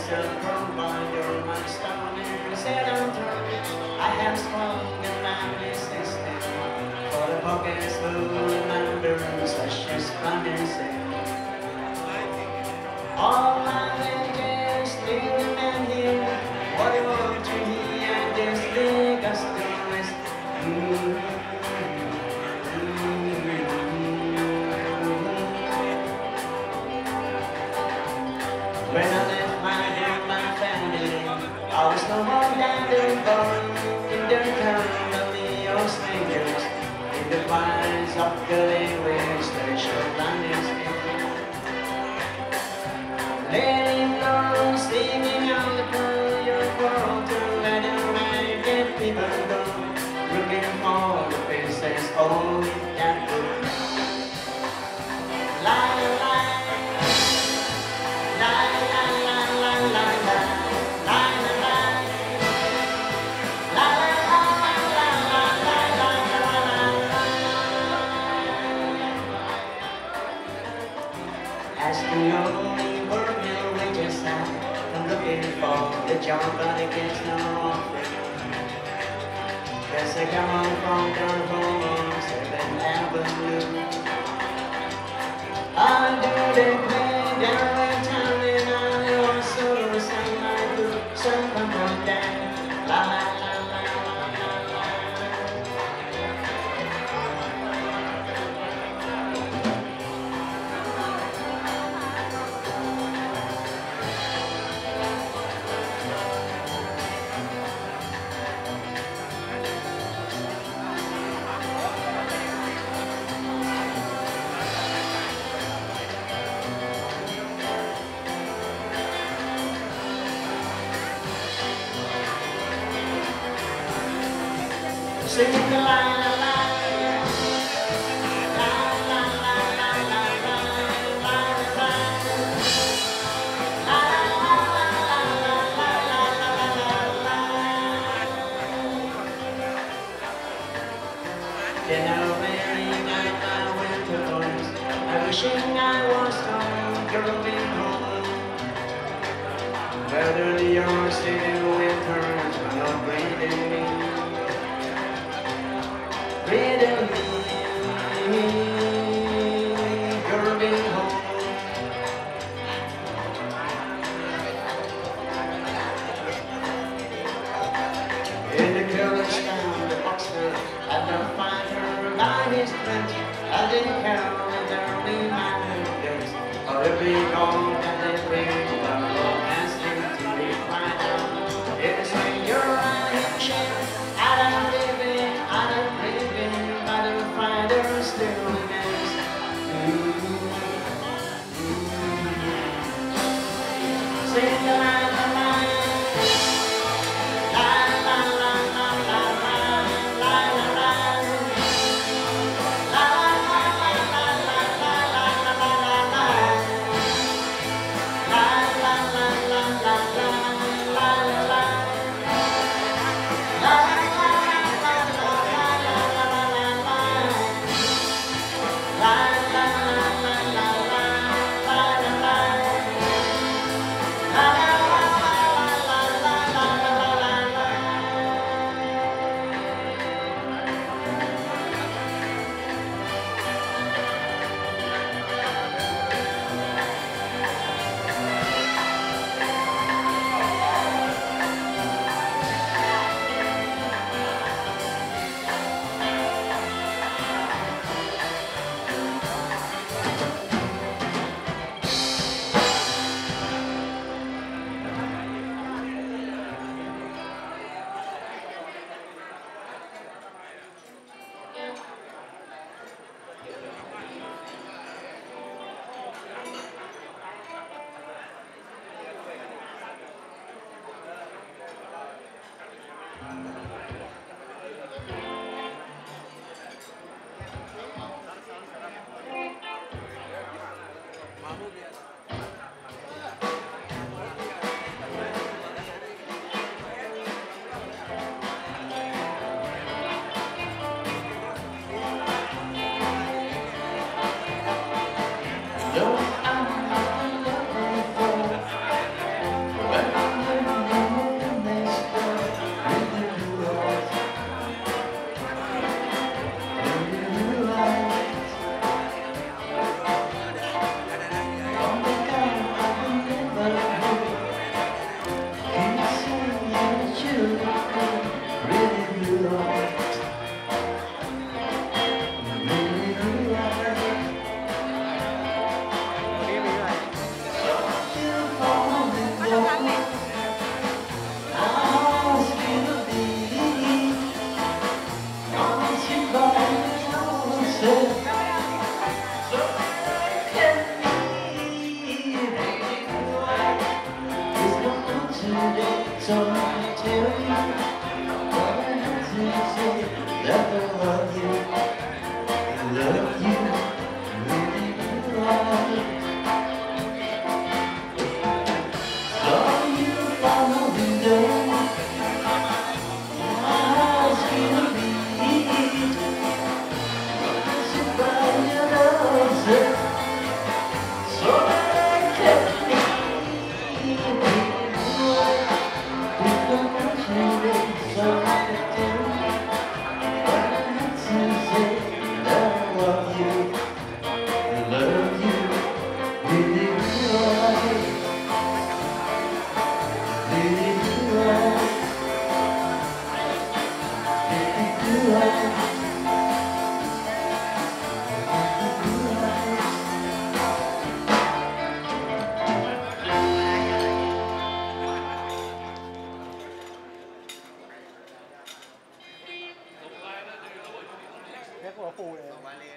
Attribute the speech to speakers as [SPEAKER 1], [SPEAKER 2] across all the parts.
[SPEAKER 1] still provider, my stone is set on top. I have swung and I'm resisting. For the pockets full of numbers, let's just promising. All my letters still remain here. What do you want to hear? This big as the rest. When I left my home, my family, I was no more than the born in the company of strangers. In the wise of the language, they show blindness in. Letting go, singing out the call your world to let away, get people go. Looking for the faces, all that good. Lie, lie. As the only work mill wages I'm looking for the job but it gets no offering. Guess I come on from the home on 7th Avenue. I do the play down in town and I also sing my group some come on down. La la la la la la la. Sing the la la la la la la la la la la la. Then I'm wearing out my winter clothes. I'm wishing I was home, going home. Whether you're still winters, but not breathing me. Breathing me, going home. In the college town of Oxford, I don't find her by his friend. I didn't count in the early days. Or the big old and the big double asking to be quiet out. It's when you're out in chair, out of living, out of living, but the fighter still remains. Sing the line, the line.
[SPEAKER 2] กหัวฟูเลย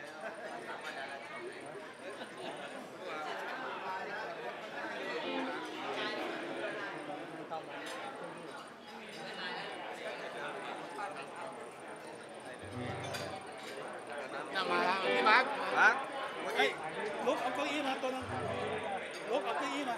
[SPEAKER 3] มาแล้วพี่บั๊ก
[SPEAKER 2] เฮ้ยลุกเอาเก้าอี้มาตัวนึงลุกเอาเก้าอี้มา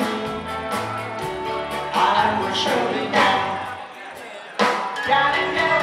[SPEAKER 1] Surely now, gotta know.